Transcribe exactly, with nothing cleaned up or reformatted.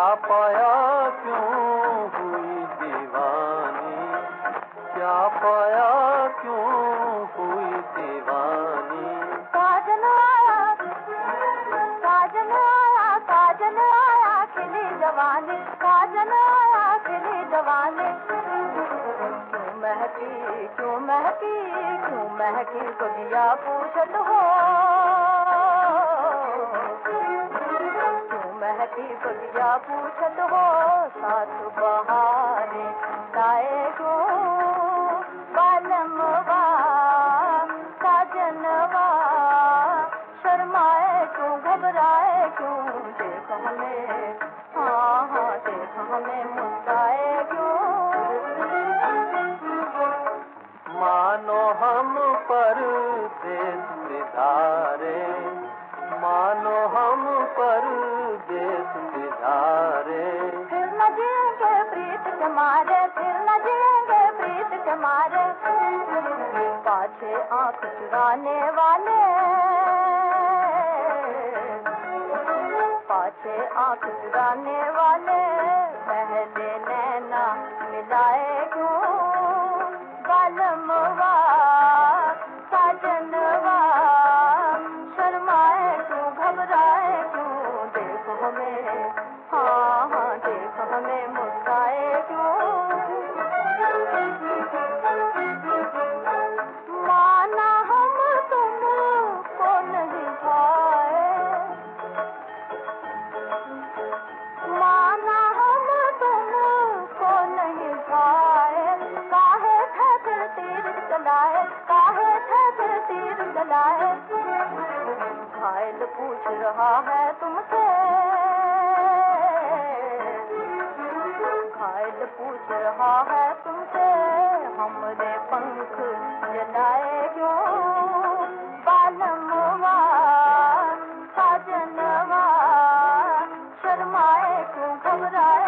पाया क्यों हुई दीवानी, क्या पाया क्यों हुई दीवानी। साजन आया साजन आया साजन आया खिली जवानी, साजन आया खिली जवानी। क्यों महकी क्यों महकी क्यों महकी बगिया पूछत हो, क्यों महकी बगिया पूछत हो। साथ बहारे लाए क्यों बालमवा साजनवा, शर्माए क्यों घबराए क्यों, देख हमें हाँ हाँ देख हमें मुस्काए क्यों। मानो हम परदेस सिधारे, मानो हम परदेस सिधारे। फिर न जिएंगे प्रीत के मारे, फिर न जिएंगे प्रीत के मारे। पाछे आंख चुराने वाले, पाछे आंख चुराने वाले, पहले नैना मिलाए क्यों बालमवा साजनवा, शर्माए क्यों घबराए क्यों, देख हमें हाँ हाँ देख हमें मुस्काए क्यों। माना हम तुमको नहीं भाए, माना हम तुमको नहीं भाए, काहे थे फिर तीर चलाए, काहे थे फिर तीर चलाए। घायल पूछ रहा है तुमसे, घायल पूछ रहा है तुमसे, हमरे पंख जलाए क्यों बालमवा साजनवा, शर्माए क्यों घबराए